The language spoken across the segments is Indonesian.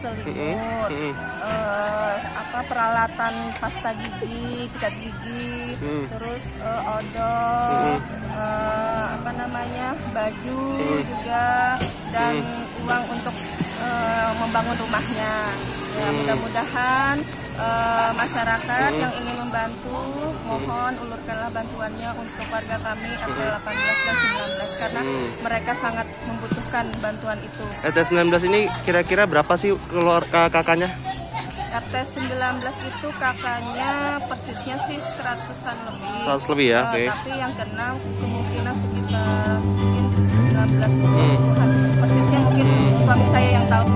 selimut, peralatan pasta gigi, sikat gigi, terus odol, baju juga, dan uang untuk membangun rumahnya. Ya, mudah-mudahan masyarakat yang ingin membantu, mohon ulurkanlah bantuannya untuk warga kami RT 18 dan 19 karena mereka sangat membutuhkan bantuan itu. RT 19 ini kira-kira berapa sih kakaknya? RT 19 itu kakaknya persisnya sih 100-an lebih. 100 lebih ya, oke. Tapi yang kena kemungkinan sekitar mungkin 19-20-an. Persisnya mungkin suami saya yang tahu.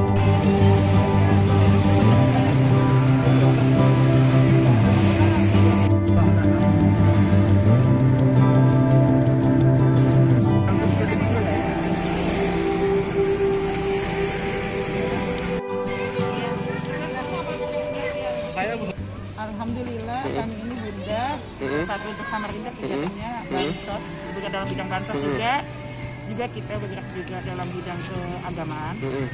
Alhamdulillah kami ini Bunda satu untuk Samarinda kegiatannya bansos, juga dalam bidang bansos juga kita bergerak juga dalam bidang keagamaan.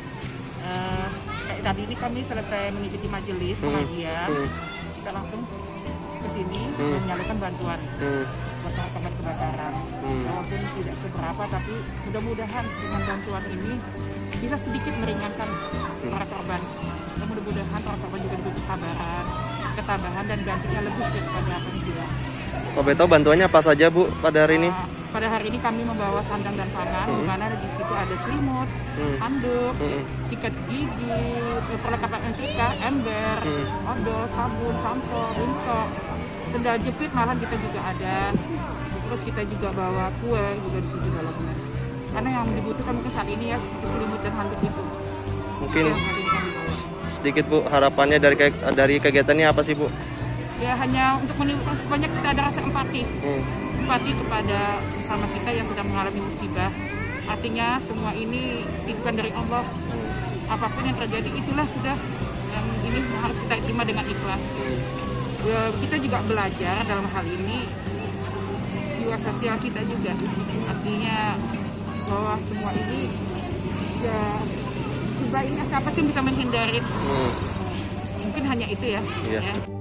Tadi ini kami selesai mengikuti majelis pengajian, kita langsung ke sini menyalurkan bantuan buat korban kebakaran. Walaupun tidak seberapa, tapi mudah-mudahan dengan bantuan ini bisa sedikit meringankan para korban. Dan mudah-mudahan para korban juga diberi kesabaran, ketabahan, dan gantinya lebih daripada apa yang sudah. Kok tahu bantuannya apa saja Bu pada hari ini? Pada hari ini kami membawa sandang dan pangan, di mana di situ ada selimut, handuk, sikat gigi, perlengkapan MCK, ember, odol, sabun, sampo, rinso, sendal jepit malah kita juga ada. Terus kita juga bawa kue juga di situ dalamnya. Karena yang dibutuhkan mungkin saat ini ya seperti selimut dan handuk itu. Mungkin sedikit Bu, harapannya dari kegiatan ini apa sih Bu? Ya hanya untuk menimbulkan sebanyak kita ada rasa empati. Empati kepada sesama kita yang sedang mengalami musibah. Artinya semua ini titipan dari Allah. Apapun yang terjadi itulah sudah yang ini harus kita terima dengan ikhlas. Kita juga belajar dalam hal ini jiwa sosial kita juga. Artinya bahwa semua ini ya musibah ini siapa sih yang bisa menghindari? Mungkin hanya itu ya.